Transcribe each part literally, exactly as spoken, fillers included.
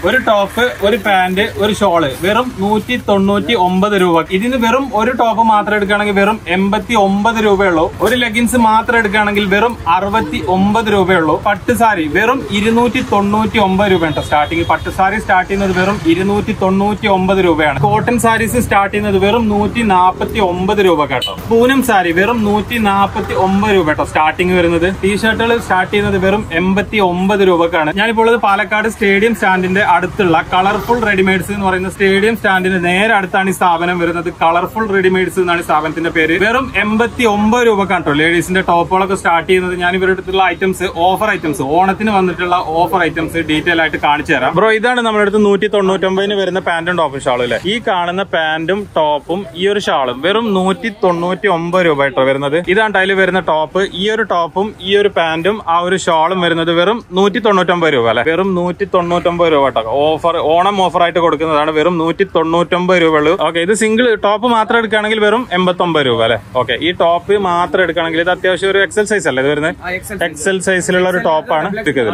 ഒരു ടോപ്പ്, ഒരു പാന്റ്, ഒരു ഷോള് വെറും നൂറ്റി തൊണ്ണൂറ്റി ഒമ്പത് രൂപ. ഇതിന് വെറും ഒരു ടോപ്പ് മാത്രം എടുക്കുകയാണെങ്കിൽ വെറും എൺപത്തി ഒമ്പത് രൂപയുള്ളൂ. ഒരു ലെഗിൻസ് മാത്രം എടുക്കുകയാണെങ്കിൽ വെറും അറുപത്തി ഒമ്പത് രൂപയുള്ളൂ. പട്ട് സാരി വെറും ഇരുന്നൂറ്റി തൊണ്ണൂറ്റി ഒമ്പത് രൂപയുണ്ട് സ്റ്റാർട്ടിങ്. പട്ട് സാരി സ്റ്റാർട്ട് ചെയ്യുന്നത് വെറും ഇരുന്നൂറ്റി തൊണ്ണൂറ്റി ഒമ്പത് രൂപയാണ്. കോട്ടൺ സാരീസ് സ്റ്റാർട്ട് ചെയ്യുന്നത് വെറും നൂറ്റി നാൽപ്പത്തി ഒമ്പത് രൂപ കേട്ടോ. പൂനം സാരി വെറും നൂറ്റി നാൽപ്പത്തി ഒമ്പത് രൂപ കേട്ടോ സ്റ്റാർട്ടിങ് വരുന്നത്. ടീഷർട്ടുകൾ സ്റ്റാർട്ട് ചെയ്യുന്നത് വെറും എൺപത്തി ഒമ്പത് രൂപക്കാണ്. ഞാനിപ്പോൾ ഉള്ളത് പാലക്കാട് സ്റ്റേഡിയം സ്റ്റാൻഡിന്റെ അടുത്തുള്ള കളർഫുൾ റെഡിമെയ്ഡ്സ് എന്ന് പറയുന്ന സ്റ്റേഡിയം സ്റ്റാൻഡിന്റെ നേരെ അടുത്താണ് ഈ സ്ഥാപനം വരുന്നത്. കളർഫുൾ റെഡിമെയ്ഡ്സ് എന്നാണ് സ്ഥാപനത്തിന്റെ പേര്. വെറും എൺപത്തി ഒമ്പത് രൂപ കേട്ടോ ലേഡീസിന്റെ ടോപ്പുകളൊക്കെ സ്റ്റാർട്ട് ചെയ്യുന്നത്. ഞാൻ ഇവരുടെ അടുത്തുള്ള ഐറ്റംസ്, ഓഫർ ഐറ്റംസ്, ഓണത്തിന് വന്നിട്ടുള്ള ഓഫർ ഐറ്റംസ് ഡീറ്റെയിൽ ആയിട്ട് കാണിച്ചു തരാം. ബ്രോ, ഇതാണ് നമ്മുടെ അടുത്ത് നൂറ്റി തൊണ്ണൂറ്റൊമ്പതിന് വരുന്ന പാന്റും ടോപ്പും ഷാളും അല്ലേ? ഈ കാണുന്ന പാന്റും ടോപ്പും ഈ ഒരു ഷാളും വെറും നൂറ്റി തൊണ്ണൂറ്റി ഒമ്പത് രൂപ കേട്ടോ വരുന്നത്. ഇതാണ് അതിൽ വരുന്ന ടോപ്പ്. ഈ ഒരു ടോപ്പും ഈ ഒരു പാന്റും ആ ഒരു ഷാളും വരുന്നത് വെറും നൂറ്റി തൊണ്ണൂറ്റൊമ്പത് രൂപ അല്ലെ? വെറും നൂറ്റി തൊണ്ണൂറ്റൊമ്പത് രൂപ കേട്ടോ. ഓഫർ, ഓണം ഓഫർ ആയിട്ട് കൊടുക്കുന്നതാണ്. വെറും നൂറ്റി തൊണ്ണൂറ്റൊമ്പത് രൂപ ഉള്ളൂ. ഓക്കെ, ഇത് സിംഗിൾ ടോപ്പ് മാത്രം എടുക്കുകയാണെങ്കിൽ വെറും എൺപത്തി ഒമ്പത് രൂപ അല്ലെ? ഓക്കെ, ഈ ടോപ്പ് മാത്രം എടുക്കുകയാണെങ്കിൽ ഇത് അത്യാവശ്യം ഒരു എക്സൽ സൈസ് അല്ലേ ഇത് വരുന്നത്? എക്സൽ സൈസിലുള്ള ഒരു ടോപ്പാണ്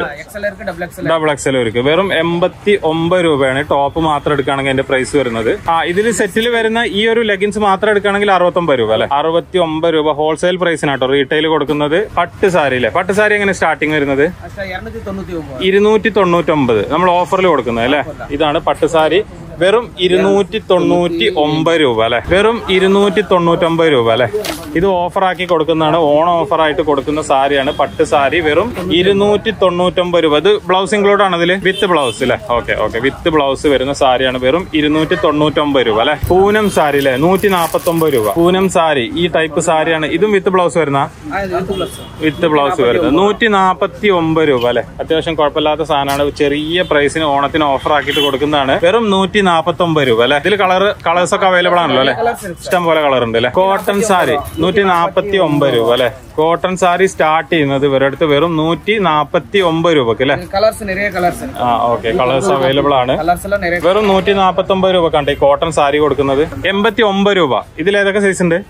ഡബിൾ എക്സൽ വരും. വെറും എൺപത്തി ഒമ്പത് രൂപയാണ് ടോപ്പ് മാത്രം എടുക്കുകയാണെങ്കിൽ അതിന്റെ പ്രൈസ് വരുന്നത്. ആ, ഇതിൽ സെറ്റിൽ വരുന്ന ഈ ഒരു ലെഗിൻസ് മാത്രം എടുക്കുകയാണെങ്കിൽ അറുപത്തി ഒമ്പത് രൂപ അല്ലെ? അറുപത്തി ഒമ്പത് രൂപ ഹോൾസെയിൽ പ്രൈസിനാട്ടോ റീറ്റെയിൽ കൊടുക്കുന്നത്. പട്ട് സാരി അല്ലെ? പട്ട് സാരി എങ്ങനെ സ്റ്റാർട്ടിങ് വരുന്നത്? ഇരുന്നൂറ്റി തൊണ്ണൂറ്റി ഒമ്പത് നമ്മൾ ഓഫറിൽ കൊടുക്കുന്നത് അല്ലെ? ഇതാണ് പട്ട് സാരി. വെറും ഇരുന്നൂറ്റി തൊണ്ണൂറ്റി ഒമ്പത് രൂപ അല്ലെ? വെറും ഇരുന്നൂറ്റി തൊണ്ണൂറ്റി ഒമ്പത് രൂപ അല്ലെ? ഇത് ഓഫർ ആക്കി കൊടുക്കുന്നതാണ്. ഓണം ഓഫർ ആയിട്ട് കൊടുക്കുന്ന സാരിയാണ് പട്ട് സാരി. വെറും ഇരുന്നൂറ്റി തൊണ്ണൂറ്റി ഒമ്പത് രൂപ. ഇത് ബ്ലൗസ് ഇൻക്ലൂഡ് ആണ് ഇതില്? വിത്ത് ബ്ലൗസ് അല്ലെ? ഓക്കെ ഓക്കെ, വിത്ത് ബ്ലൗസ് വരുന്ന സാരിയാണ്. വെറും ഇരുന്നൂറ്റി തൊണ്ണൂറ്റി ഒമ്പത് രൂപ അല്ലെ? പൂനം സാരി അല്ലെ? നൂറ്റി നാപ്പത്തി ഒമ്പത് രൂപ. പൂനം സാരി ഈ ടൈപ്പ് സാരിയാണ്. ഇതും വിത്ത് ബ്ലൗസ് വരുന്ന? വിത്ത് ബ്ലൗസ് വരുന്നത് നൂറ്റി നാപ്പത്തി ഒമ്പത് രൂപ അല്ലെ? അത്യാവശ്യം കുഴപ്പമില്ലാത്ത സാധനമാണ്. ചെറിയ പ്രൈസിന് ഓണത്തിന് ഓഫർ ആക്കിയിട്ട് കൊടുക്കുന്നതാണ്. വെറും നൂറ്റി നാപ്പത്തി ഒമ്പത് രൂപ അല്ലെ? ഇതിൽ കളർ കളേഴ്സ് ഒക്കെ അവൈലബിൾ ആണല്ലോ അല്ലെ? ഇഷ്ടം പോലെ കളർ ഉണ്ട് അല്ലെ? കോട്ടൺ സാരി നൂറ്റി നാപ്പത്തി ഒമ്പത് രൂപ അല്ലെ? കോട്ടൺ സാരി സ്റ്റാർട്ട് ചെയ്യുന്നത് ഇവരുടെ അടുത്ത് വെറും നൂറ്റി നാപ്പത്തി ഒമ്പത് രൂപക്ക് അല്ലെ? ആ, ഓക്കെ, കളേഴ്സ് അവൈലബിൾ ആണ്. വെറും നൂറ്റി നാപ്പത്തി ഒമ്പത് രൂപ കണ്ടേ കോട്ടൺ സാരി കൊടുക്കുന്നത്. എൺപത്തി ഒമ്പത് രൂപ. ഇതിൽ ഏതൊക്കെ സൈസ് ഉണ്ട്?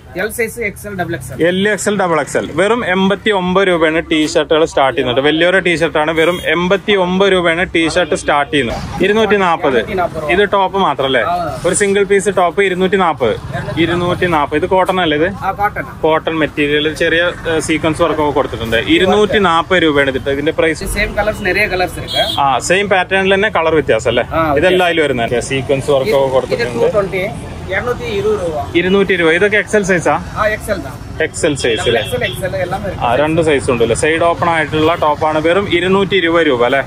L XL double XL. വെറും എൺപത്തി ഒമ്പത് രൂപയാണ് ടീഷർട്ടുകൾ സ്റ്റാർട്ട് ചെയ്യുന്നത്. വലിയൊരു ടീഷർട്ടാണ്. വെറും എൺപത്തി ഒമ്പത് രൂപയാണ് ടീഷർട്ട് സ്റ്റാർട്ട് ചെയ്യുന്നത്. ഇരുന്നൂറ്റി നാപ്പത്. ഇത് ടോപ്പ് മാത്രല്ലേ? ഒരു സിംഗിൾ പീസ് ടോപ്പ് ഇരുന്നൂറ്റി നാപ്പത്. ഇരുന്നൂറ്റി നാപ്പത്. ഇത് കോട്ടൺ അല്ലേ? ഇത് കോട്ടൺ മെറ്റീരിയൽ, ചെറിയ സീക്വൻസ് വർക്കൊക്കെ കൊടുത്തിട്ടുണ്ട്. ഇരുന്നൂറ്റി നാപ്പത് രൂപയാണ് ഇതിട്ട്. ഇതിന്റെ പ്രൈസ് ആ സെയിം പാറ്റേണിൽ തന്നെ കളർ വ്യത്യാസം അല്ലേ? ഇതെല്ലാം അതിൽ വരുന്നത് സീക്വൻസ് വർക്കൊക്കെ കൊടുത്തിട്ടുണ്ട്. ഇരുന്നൂറ്റി ഇരുപത്. ഇതൊക്കെ എക്സൽ സൈസാ? എക്സൽ സൈസ് അല്ലേ? ആ, രണ്ട് സൈസ് ഉണ്ടല്ലേ? സൈഡ് ഓപ്പൺ ആയിട്ടുള്ള ടോപ്പാണ്. വെറും ഇരുന്നൂറ്റി ഇരുപത് രൂപ അല്ലെ?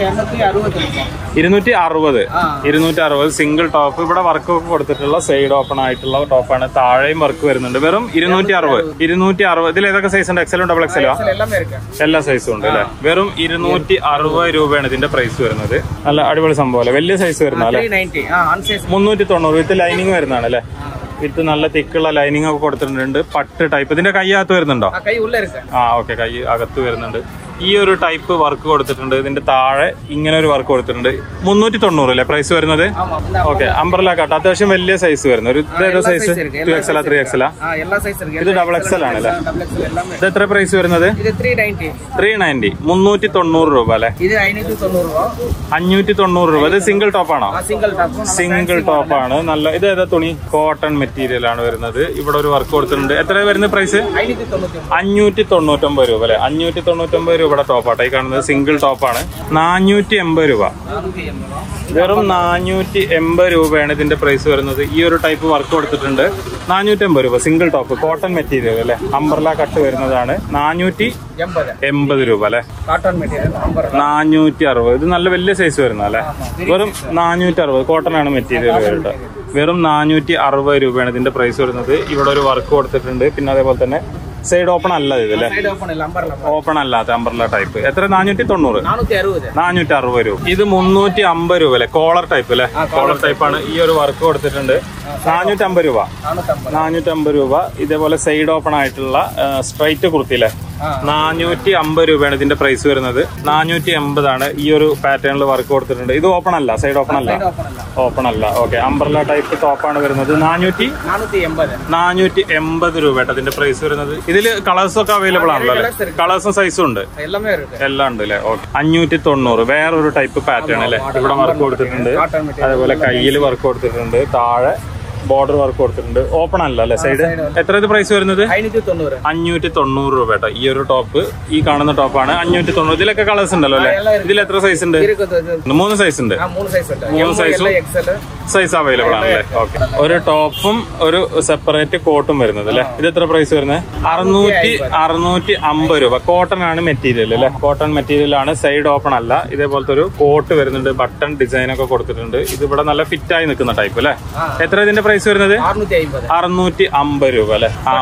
ഇരുന്നൂറ്റി അറുപത്. ഇരുന്നൂറ്റി അറുപത് സിംഗിൾ ടോപ്പ്. ഇവിടെ വർക്ക് ഒക്കെ കൊടുത്തിട്ടുള്ള സൈഡ് ഓപ്പൺ ആയിട്ടുള്ള ടോപ്പാണ്. താഴെയും വർക്ക് വരുന്നുണ്ട്. വെറും ഇരുന്നൂറ്റി അറുപത്. ഇരുന്നൂറ്റി അറുപത്. ഇതിൽ ഏതൊക്കെ സൈസ് ഉണ്ട്? എക്സലും ഡബിൾ എക്സലോ? എല്ലാ സൈസും ഉണ്ട് അല്ലെ? വെറും ഇരുന്നൂറ്റി അറുപത് രൂപയാണ് ഇതിന്റെ പ്രൈസ് വരുന്നത്. നല്ല അടിപൊളി സംഭവം അല്ലെ? വലിയ സൈസ് വരുന്ന അല്ലെ? മുന്നൂറ്റി തൊണ്ണൂറ്. വിത്ത് ലൈനിങ് വരുന്നതാണ് അല്ലെ? വിത്ത് നല്ല തിക്കുള്ള ലൈനിങ് ഒക്കെ കൊടുത്തിട്ടുണ്ട്. പട്ട് ടൈപ്പ്. ഇതിന്റെ കൈ അകത്ത് വരുന്നുണ്ടോ? ആ, ഓക്കെ, കൈ അകത്ത് വരുന്നുണ്ട്. ഈ ഒരു ടൈപ്പ് വർക്ക് കൊടുത്തിട്ടുണ്ട്. ഇതിന്റെ താഴെ ഇങ്ങനെ ഒരു വർക്ക് കൊടുത്തിട്ടുണ്ട്. മുന്നൂറ്റി തൊണ്ണൂറ് അല്ലേ പ്രൈസ് വരുന്നത്? Okay, umbrella cut. അത്യാവശ്യം വലിയ സൈസ് വരുന്ന ഒരു സൈസ്. ടു എക്സൽ ത്രീ എക്സലാ? ഇത് ഡബിൾ എക്സൽ ആണല്ലേ? ഇത് എത്ര പ്രൈസ് വരുന്നത്? Three ninety. മുന്നൂറ്റി തൊണ്ണൂറ് രൂപ അല്ലെ? അഞ്ഞൂറ്റി തൊണ്ണൂറ് രൂപ. ഇത് സിംഗിൾ ടോപ്പാണോ? സിംഗിൾ ടോപ്പാണ്. നല്ല ഇത് ഏതാ തുണി? കോട്ടൺ മെറ്റീരിയൽ ആണ് വരുന്നത്. ഇവിടെ ഒരു വർക്ക് കൊടുത്തിട്ടുണ്ട്. എത്ര വരുന്നത് പ്രൈസ്? അഞ്ഞൂറ്റി തൊണ്ണൂറ്റൊമ്പത് രൂപ അല്ലെ? അഞ്ഞൂറ്റി തൊണ്ണൂറ്റൊമ്പത് രൂപ ടോപ്പാട്ടോ ഈ കാണുന്നത്. സിംഗിൾ ടോപ്പാണ്. നാനൂറ്റി എൺപത് രൂപ. വെറും നാനൂറ്റി എൺപത് രൂപയാണ് ഇതിന്റെ പ്രൈസ് വരുന്നത്. ഈ ഒരു ടൈപ്പ് വർക്ക് കൊടുത്തിട്ടുണ്ട്. നാനൂറ്റി എൺപത് രൂപ സിംഗിൾ ടോപ്പ്. കോട്ടൺ മെറ്റീരിയൽ അല്ലെ? അംബ്രല കട്ട് വരുന്നതാണ്. നാനൂറ്റി എൺപത് രൂപ അല്ലെ? നാനൂറ്റി അറുപത്. ഇത് നല്ല വലിയ സൈസ് വരുന്ന അല്ലെ? വെറും നാനൂറ്റി അറുപത്. കോട്ടൺ ആണ് മെറ്റീരിയൽ വരുന്നത്. വെറും നാനൂറ്റി അറുപത് രൂപയാണ് ഇതിന്റെ പ്രൈസ് വരുന്നത്. ഇവിടെ ഒരു വർക്ക് കൊടുത്തിട്ടുണ്ട്. പിന്നെ അതേപോലെ തന്നെ സൈഡ് ഓപ്പൺ അല്ല ഇതല്ലേ? ഓപ്പൺ അല്ലാത്ത അംബ്രല ടൈപ്പ്. എത്ര? നാനൂറ്റി തൊണ്ണൂറ്. നാനൂറ്റി അറുപത് രൂപ. ഇത് മുന്നൂറ്റി അമ്പത് രൂപ അല്ലെ? കോളർ ടൈപ്പ് അല്ലെ? കോളർ ടൈപ്പ് ആണ്. ഈ ഒരു വർക്ക് കൊടുത്തിട്ടുണ്ട്. നാനൂറ്റി അമ്പത് രൂപ നാനൂറ്റി അമ്പത് രൂപ ഇതേപോലെ സൈഡ് ഓപ്പൺ ആയിട്ടുള്ള സ്ട്രൈറ്റ് കുർത്തിയിലെ നാനൂറ്റി അമ്പത് രൂപയാണ് ഇതിന്റെ പ്രൈസ് വരുന്നത്. നാനൂറ്റി എൺപതാണ്. ഈ ഒരു പാറ്റേണിൽ വർക്ക് കൊടുത്തിട്ടുണ്ട്. ഇത് ഓപ്പൺ അല്ല, സൈഡ് ഓപ്പൺ അല്ല, ഓപ്പൺ അല്ല. ഓക്കെ, അംബ്രല്ല ടൈപ്പ് ടോപ്പാണ് വരുന്നത്. നാനൂറ്റി നാനൂറ്റി എൺപത് രൂപ ഇതിന്റെ പ്രൈസ് വരുന്നത്. ഇതില് കളേഴ്സ് ഒക്കെ അവൈലബിൾ ആണല്ലോ അല്ലെ? കളേഴ്സും സൈസും ഉണ്ട്, എല്ലാം ഉണ്ട് അല്ലെ? ഓക്കെ, അഞ്ഞൂറ്റി തൊണ്ണൂറ് വേറൊരു ടൈപ്പ് പാറ്റേൺ അല്ലെ? ഇവിടെ വർക്ക് കൊടുത്തിട്ടുണ്ട്, അതേപോലെ കയ്യിൽ വർക്ക് കൊടുത്തിട്ടുണ്ട്, താഴെ ബോർഡർ വർക്ക് കൊടുത്തിട്ടുണ്ട്. ഓപ്പൺ അല്ല അല്ലെ സൈഡ്? എത്ര ഇത് പ്രൈസ് വരുന്നത്? അഞ്ഞൂറ്റി തൊണ്ണൂറ് രൂപ കേട്ടോ. ഈ ഒരു ടോപ്പ്, ഈ കാണുന്ന ടോപ്പാണ് അഞ്ഞൂറ്റി തൊണ്ണൂറ്. ഇതിലൊക്കെ കളേഴ്സ് ഉണ്ടല്ലോ അല്ലെ? ഇതിൽ എത്ര സൈസ് ഉണ്ട്? മൂന്ന് സൈസ് ഉണ്ട്. മൂന്ന് സൈസും സൈസ് അവൈലബിൾ ആണല്ലേ? ഓക്കെ, ഒരു ടോപ്പും ഒരു സെപ്പറേറ്റ് കോട്ടും വരുന്നത് അല്ലെ? ഇത് എത്ര പ്രൈസ് വരുന്നത്? അറുന്നൂറ്റി അറുന്നൂറ്റി അമ്പത് രൂപ. കോട്ടൺ ആണ് മെറ്റീരിയൽ അല്ലെ? കോട്ടൺ മെറ്റീരിയൽ ആണ്, സൈഡ് ഓപ്പൺ അല്ല. ഇതേപോലത്തെ ഒരു കോട്ട് വരുന്നുണ്ട്, ബട്ടൺ ഡിസൈൻ ഒക്കെ കൊടുത്തിട്ടുണ്ട്. ഇത് ഇവിടെ നല്ല ഫിറ്റ് ആയി നിൽക്കുന്ന ടൈപ്പ് അല്ലെ? എത്ര ഇതിന്റെ പ്രൈസ് വരുന്നത്? അറുന്നൂറ്റി അമ്പത് രൂപ അല്ലെ? ആ,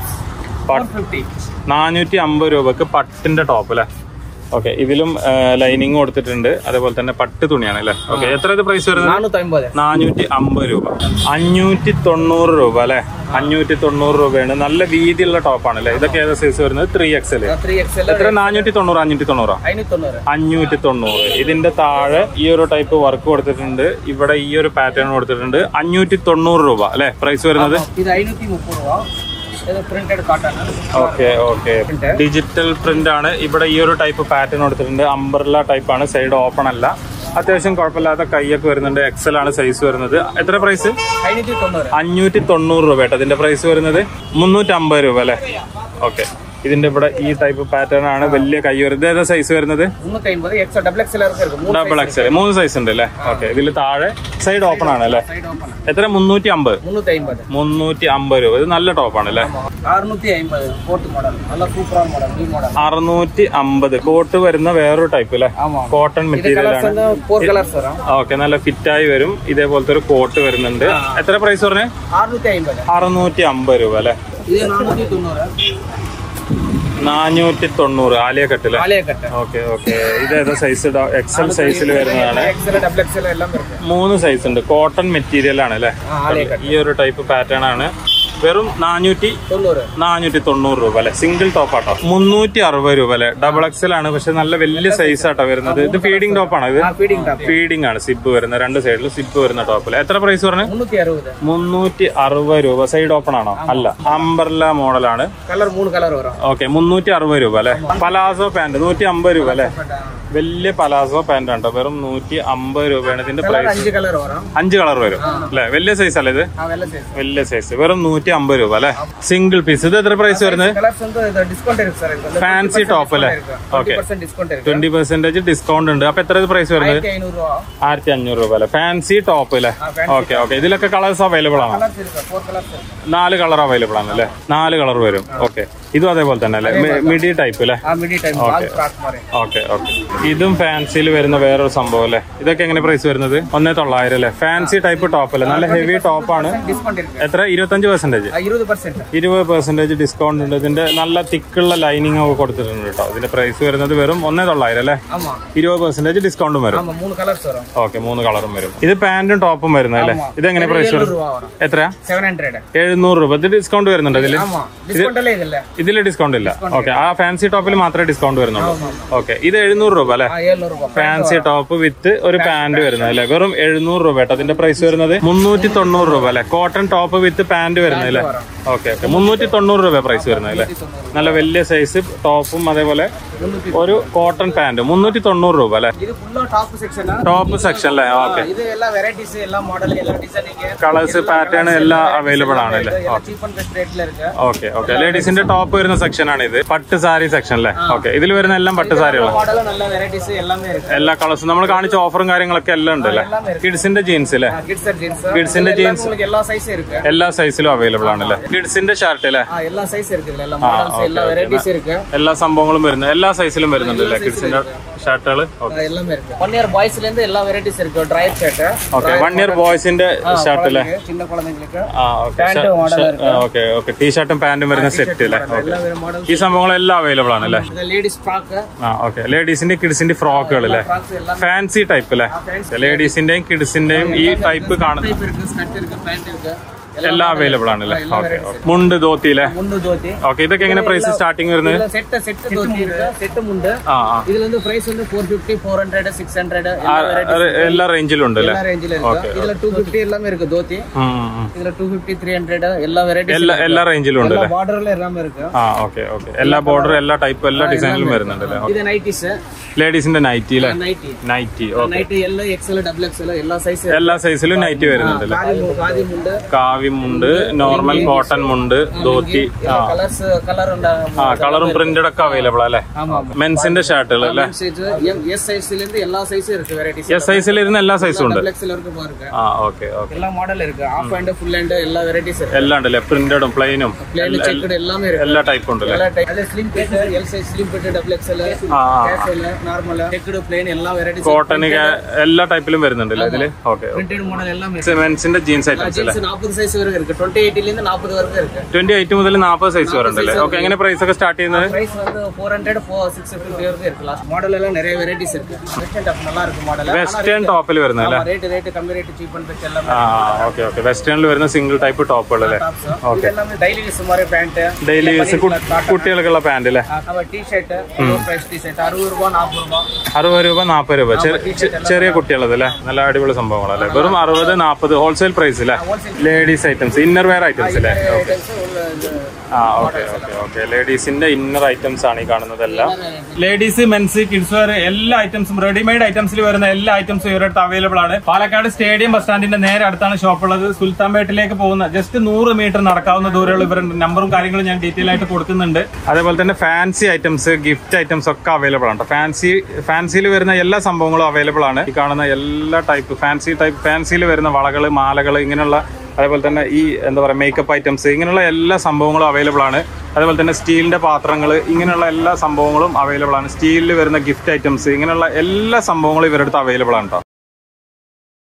നാനൂറ്റി അമ്പത് രൂപക്ക് പട്ടിന്റെ ടോപ്പ് അല്ലെ? ഓക്കെ, ഇതിലും ലൈനിങ് കൊടുത്തിട്ടുണ്ട്, അതേപോലെ തന്നെ പട്ട് തുണിയാണ് അല്ലെ? ഓക്കെ, എത്ര ഇത് പ്രൈസ് വരുന്നത്? നാനൂറ്റി അമ്പത് രൂപ. അഞ്ഞൂറ്റി തൊണ്ണൂറ് രൂപ അല്ലെ? അഞ്ഞൂറ്റി തൊണ്ണൂറ് രൂപയാണ്. നല്ല വീതിയുള്ള ടോപ്പാണ് അല്ലെ? ഇതൊക്കെ ഏതാ സൈസ് വരുന്നത്? Three X L. എത്ര? നാനൂറ്റി തൊണ്ണൂറ് അഞ്ഞൂറ്റി തൊണ്ണൂറോ? അഞ്ഞൂറ്റി തൊണ്ണൂറ്. ഇതിന്റെ താഴെ ഈ ഒരു ടൈപ്പ് വർക്ക് കൊടുത്തിട്ടുണ്ട്, ഇവിടെ ഈ ഒരു പാറ്റേൺ കൊടുത്തിട്ടുണ്ട്. അഞ്ഞൂറ്റി തൊണ്ണൂറ് രൂപ അല്ലെ പ്രൈസ് വരുന്നത്? ഓക്കെ ഓക്കെ, ഡിജിറ്റൽ പ്രിന്റ് ആണ്. ഇവിടെ ഈ ഒരു ടൈപ്പ് പാറ്റേൺ കൊടുത്തിട്ടുണ്ട്. അംബ്രല്ല ടൈപ്പ് ആണ്, സൈഡ് ഓപ്പൺ അല്ല. അത്യാവശ്യം കുഴപ്പമില്ലാത്ത കൈയൊക്കെ വരുന്നുണ്ട്. എക്സൽ ആണ് സൈസ് വരുന്നത്. എത്ര പ്രൈസ്? അഞ്ഞൂറ്റി തൊണ്ണൂറ് രൂപ കേട്ടോ. ഇതിന്റെ പ്രൈസ് വരുന്നത് മുന്നൂറ്റി അമ്പത് രൂപ അല്ലെ? ഓക്കെ, ഇതിന്റെ ഇവിടെ ഈ ടൈപ്പ് പാറ്റേൺ ആണ്, വലിയ കൈ വരുന്നത്. ഏതാ സൈസ് വരുന്നത്? Double XL. മൂന്ന് സൈസ് ഉണ്ട് അല്ലെ? ഓക്കെ, ഇതിൽ താഴെ സൈഡ് ഓപ്പൺ ആണ് അല്ലെ? എത്ര? മുന്നൂറ്റി അമ്പത് മുന്നൂറ്റി അമ്പത് രൂപ. ഇത് നല്ല ടോപ്പാണ് അല്ലെ? അറുന്നൂറ്റി അമ്പത് കോട്ട് വരുന്ന വേറൊരു ടൈപ്പ് അല്ലെ? കോട്ടൺ മെറ്റീരിയൽ ആണ്. ഓക്കെ, നല്ല ഫിറ്റ് ആയി വരും. ഇതേപോലത്തെ ഒരു കോട്ട് വരുന്നുണ്ട്. എത്ര പ്രൈസ് പറഞ്ഞേ? അറുന്നൂറ്റി അമ്പത് രൂപ അല്ലെ? നാനൂറ്റി തൊണ്ണൂറ്. ആലിയ കട്ടില്. ഓക്കെ ഓക്കെ, ഇത് ഏതാ സൈസ്? എക്സൽ സൈസിൽ വരുന്നതാണ്. മൂന്ന് സൈസ് ഉണ്ട്. കോട്ടൺ മെറ്റീരിയൽ ആണ് അല്ലെ? ഈ ഒരു ടൈപ്പ് പാറ്റേൺ ആണ്. വെറും നാനൂറ്റി നാനൂറ്റി തൊണ്ണൂറ് രൂപ അല്ലെ? സിംഗിൾ ടോപ്പ് ആട്ടോ. മുന്നൂറ്റി അറുപത് രൂപ അല്ലെ? ഡബിൾ എക്സൽ ആണ്, പക്ഷെ നല്ല വലിയ സൈസ് ആട്ടോ വരുന്നത്. ഇത് ഫീഡിംഗ് ടോപ്പാണ്. ഇത് ഫീഡിംഗ് ആണ്. സിബ് വരുന്ന രണ്ട് സൈഡിലും സിബ് വരുന്ന ടോപ്പില്. എത്ര പ്രൈസ് പറഞ്ഞു? മുന്നൂറ്റി അറുപത് രൂപ. സൈഡ് ഓപ്പൺ ആണോ? അല്ല, അംബ്രല്ല മോഡലാണ്. ഓക്കെ, മുന്നൂറ്റി അറുപത് രൂപ അല്ലെ? പലാസോ പാന്റ് നൂറ്റി അമ്പത് രൂപ അല്ലെ? വലിയ പലാസോ പാന്റ് ആട്ടോ. വെറും നൂറ്റി അമ്പത് രൂപയാണ് ഇതിന്റെ പ്രൈസ്. അഞ്ച് കളർ വരും അല്ലെ? വലിയ സൈസ് അല്ലേ ഇത്? വലിയ സൈസ്. വെറും നൂറ്റി അമ്പത് രൂപ അല്ലെ? Single piece. ഇത് എത്ര പ്രൈസ് വരുന്നത്? ഫാൻസി ടോപ്പ് അല്ലെ? ഓക്കെ, ട്വന്റി പെർസെന്റേജ് ഡിസ്കൗണ്ട് ഉണ്ട്. അപ്പൊ എത്ര പ്രൈസ് വരുന്നത്? ആയിരത്തി അഞ്ഞൂറ് രൂപ അല്ലെ? ഫാൻസി ടോപ്പ് അല്ലെ? ഓക്കെ ഓക്കെ, ഇതിലൊക്കെ കളേഴ്സ് അവൈലബിൾ ആണ്. നാല് കളർ അവൈലബിൾ ആണ് അല്ലെ? നാല് കളർ വരും. ഓക്കെ, ഇതും അതേപോലെ തന്നെ അല്ലെ? മിഡി ടൈപ്പ് അല്ലെ? ഓക്കെ ഓക്കെ, ഇതും ഫാൻസിയിൽ വരുന്ന വേറൊരു സംഭവം അല്ലെ? ഇതൊക്കെ എങ്ങനെ പ്രൈസ് വരുന്നത്? ഒന്നേ തൊള്ളായിരം അല്ലെ? ഫാൻസി ടൈപ്പ് ടോപ്പ് അല്ലെ? നല്ല ഹെവി ടോപ്പാണ്. എത്ര? ഇരുപത്തഞ്ച് പെർസെന്റേജ് ഇരുപത് പെർസെന്റേജ് ഡിസ്കൗണ്ട് ഉണ്ട്. ഇതിന്റെ നല്ല തിക്കുള്ള ലൈനിങ് ഒക്കെ കൊടുത്തിട്ടുണ്ട് കേട്ടോ. ഇതിന്റെ പ്രൈസ് വരുന്നത് വെറും ഒന്നേ തൊള്ളായിരം അല്ലെ? ഇരുപത് പെർസെന്റേജ് ഡിസ്കൗണ്ടും വരും. ഓക്കെ, മൂന്ന് കളറും വരും. ഇത് പാന്റും ടോപ്പും വരുന്നത് അല്ലെ? ഇത് എങ്ങനെ പ്രൈസ് വരും? എത്രയാ? എഴുന്നൂറ് രൂപ. ഇത് ഡിസ്കൗണ്ട് വരുന്നുണ്ട് ഇതില്? ഇതില് ഡിസ്കൗണ്ട് ഇല്ല. ഓക്കെ, ആ ഫാൻസി ടോപ്പിൽ മാത്രമേ ഡിസ്കൗണ്ട് വരുന്നുള്ളൂ. ഓക്കെ, ഇത് എഴുന്നൂറ് രൂപ അല്ലെ? ഫാൻസി ടോപ്പ് വിത്ത് ഒരു പാന്റ് വരുന്നത് അല്ലെ? വെറും എഴുന്നൂറ് രൂപ കേട്ടോ. അതിന്റെ പ്രൈസ് വരുന്നത് മുന്നൂറ്റി തൊണ്ണൂറ് രൂപ അല്ലെ? കോട്ടൺ ടോപ്പ് വിത്ത് പാന്റ് വരുന്നത് അല്ലെ? ഓക്കെ ഓക്കെ, മുന്നൂറ്റി തൊണ്ണൂറ് രൂപ പ്രൈസ് വരുന്നത് അല്ലെ? നല്ല വലിയ സൈസ് ടോപ്പും അതേപോലെ ഒരു കോട്ടൺ പാന്റ് മുന്നൂറ്റി തൊണ്ണൂറ് രൂപ അല്ലെ? ടോപ്പ് സെക്ഷൻ അല്ലേ? ഓക്കെ, കളേഴ്സ് പാറ്റേൺ എല്ലാം അവൈലബിൾ ആണ് അല്ലേ? ഓക്കെ ഓക്കെ, ലേഡീസിന്റെ ടോപ്പ് വരുന്ന സെക്ഷൻ ആണ് ഇത്. പട്ട് സാരി സെക്ഷൻ അല്ലേ? ഓക്കെ, ഇതിൽ വരുന്ന എല്ലാം പട്ട് സാരികളാണ്. എല്ലാ കളേഴ്സും നമ്മൾ കാണിച്ച ഓഫറും കാര്യങ്ങളൊക്കെ എല്ലാം ഉണ്ട് അല്ലേ? കിഡ്സിന്റെ ജീൻസ് അല്ലേ? കിഡ്സിന്റെ ജീൻസ് എല്ലാ സൈസിലും അവൈലബിൾ ആണ് അല്ലേ? കിഡ്സിന്റെ ഷർട്ട് അല്ലേ? എല്ലാ സംഭവങ്ങളും വരുന്നത് എല്ലാ എല്ലാ സൈസിലും വരുന്നുണ്ട് അല്ലേ കിഡ്സിന്റെ ഷർട്ടുകൾ? വൺ ഇയർ ബോയ്സിലേருந்து எல்லா வெரைட்டிஸ் இருக்கு. ட்ரை ஷர்ட். ഓക്കെ വൺ ഇയർ ബോയ്സിന്റെ ഷർട്ട് അല്ലേ? சின்ன குழந்தைகளுக்கு. ആ ഓക്കെ ഓക്കെ ഓക്കെ ടീഷർട്ടും പാന്റും വരുന്ന സെറ്റ് അല്ലേ? ഈ സംഭവങ്ങളെല്ലാം അവൈലബിൾ ആണ് അല്ലേ? Ladies frock. ആ ഓക്കെ ലേഡീസിന്റെ കിഡ്സിന്റെ ഫ്രോക്കുകൾ അല്ലേ? ഫാൻസി ടൈപ്പ് അല്ലേ? ലേഡീസിന്റെയും കിഡ്സിന്റെയും ഈ ടൈപ്പ് കാണുന്നു എല്ലാം അവൈലബിൾ ആണ് അല്ലേ? ഓക്കെ മുണ്ട് ധോത്തി അല്ലേ? ഓക്കെ ഇതൊക്കെ എങ്ങനെ പ്രൈസ് സ്റ്റാർട്ടിങ് വരുന്നത്? എല്ലാ റേഞ്ചിലും ഉണ്ട് അല്ലേ? എല്ലാ റേഞ്ചിലും ഉണ്ട് ആ ഓക്കെ ഓക്കെ എല്ലാ ബോർഡർ എല്ലാ ടൈപ്പ് എല്ലാ ഡിസൈനിലും വരുന്നുണ്ട് അല്ലേ? ലേഡീസിന്റെ നൈറ്റി അല്ലേ? നൈറ്റി എല്ലാ സൈസിലും നൈറ്റി വരുന്നുണ്ട് അല്ലേ? കാവി മുണ്ട്, നോർമൽ കോട്ടൺ മുണ്ട്, ധോത്തി. ആ കളറും പ്രിന്റഡ് ഒക്കെ അവൈലബിൾ അല്ലേ? മെൻസിന്റെ ഷർട്ടുകൾ അല്ലേ? എസ് സൈസിൽ ഇരുന്ന് എല്ലാ സൈസും ഉണ്ട്. ആ ഓക്കെ ഓക്കെ എല്ലാം ഉണ്ട് അല്ലേ? പ്രിന്റഡും പ്ലെയിനും എല്ലാ ടൈപ്പും ഉണ്ട് അല്ലേ? കോട്ടൺ എല്ലാ ടൈപ്പിലും വരുന്നുണ്ട് അല്ലേ ഇതില്? ഓക്കെ മെൻസിന്റെ ജീൻസ് ഐറ്റംസ് അല്ലേ? ട്വന്റി എയ്റ്റ് മുതൽ നാപ്പത് സൈസ് വരെ ഉണ്ടല്ലേ? ഓക്കെ എങ്ങനെ പ്രൈസ് ഒക്കെ സ്റ്റാർട്ട് ചെയ്യുന്നത്? വെസ്റ്റേൺ ടോപ്പിൽ വരുന്നത് ആ ഓക്കെ ഓക്കെ വെസ്റ്റേണിൽ വരുന്ന സിംഗിൾ ടൈപ്പ് ടോപ്പുകൾ അല്ലേ? ഓക്കെ ഡെയിലി യൂസ് കുട്ടികൾക്കുള്ള പാന്റ് അല്ലേ? അറുപത് രൂപ നാപ്പത് രൂപ ചെറിയ കുട്ടികളത് അല്ലേ? നല്ല അടിപൊളി സംഭവങ്ങളല്ലേ? വെറും അറുപത് നാപ്പത് ഹോൾസെയിൽ പ്രൈസ് അല്ലേ? Ladies items inner wear items അല്ലേ? ആ ഓക്കെ ഓക്കെ ഓക്കെ ലേഡീസിന്റെ ഇന്നർ ഐറ്റംസ് ആണ് ഈ കാണുന്നതെല്ലാം. ലേഡീസ് മെൻസ് കിഡ്സ് വെയർ എല്ലാ ഐറ്റംസും റെഡിമെയ്ഡ് ഐറ്റംസിൽ വരുന്ന എല്ലാ ഐറ്റംസും ഇവരുടെ അടുത്ത് അവൈലബിൾ ആണ്. പാലക്കാട് സ്റ്റേഡിയം ബസ് സ്റ്റാൻഡിന്റെ നേരെ അടുത്താണ് ഷോപ്പ് ഉള്ളത്. സുൽത്താൻപേട്ടിലേക്ക് പോകുന്ന ജസ്റ്റ് നൂറ് മീറ്റർ നടക്കാവുന്ന ദൂരമുള്ള ഇവരുടെ നമ്പറും കാര്യങ്ങളും ഞാൻ ഡീറ്റെയിൽ ആയിട്ട് കൊടുക്കുന്നുണ്ട്. അതേപോലെ തന്നെ ഫാൻസി ഐറ്റംസ് ഗിഫ്റ്റ് ഐറ്റംസ് ഒക്കെ അവൈലബിൾ ആണ്. ഫാൻസി ഫാൻസിയിൽ വരുന്ന എല്ലാ സംഭവങ്ങളും അവൈലബിൾ ആണ്. ഈ കാണുന്ന എല്ലാ ടൈപ്പ് ഫാൻസി ടൈപ്പ് ഫാൻസിയിൽ വരുന്ന വളകള് മാലകള് ഇങ്ങനെയുള്ള അതേപോലെ തന്നെ ഈ എന്താ പറയുക മേക്കപ്പ് ഐറ്റംസ് ഇങ്ങനെയുള്ള എല്ലാ സംഭവങ്ങളും അവൈലബിൾ ആണ്. അതേപോലെ തന്നെ സ്റ്റീലിന്റെ പാത്രങ്ങൾ ഇങ്ങനെയുള്ള എല്ലാ സംഭവങ്ങളും അവൈലബിൾ ആണ്. സ്റ്റീലിൽ വരുന്ന ഗിഫ്റ്റ് ഐറ്റംസ് ഇങ്ങനെയുള്ള എല്ലാ സംഭവങ്ങളും ഇവരുടെ അടുത്ത് അവൈലബിൾ ആണ് കേട്ടോ.